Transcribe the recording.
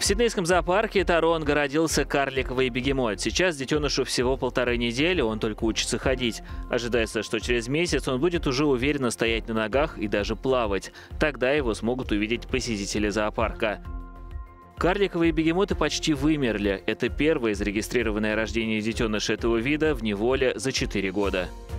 В Сиднейском зоопарке Таронга родился карликовый бегемот. Сейчас детенышу всего 1,5 недели, он только учится ходить. Ожидается, что через месяц он будет уже уверенно стоять на ногах и даже плавать. Тогда его смогут увидеть посетители зоопарка. Карликовые бегемоты почти вымерли. Это первое зарегистрированное рождение детеныша этого вида в неволе за 4 года.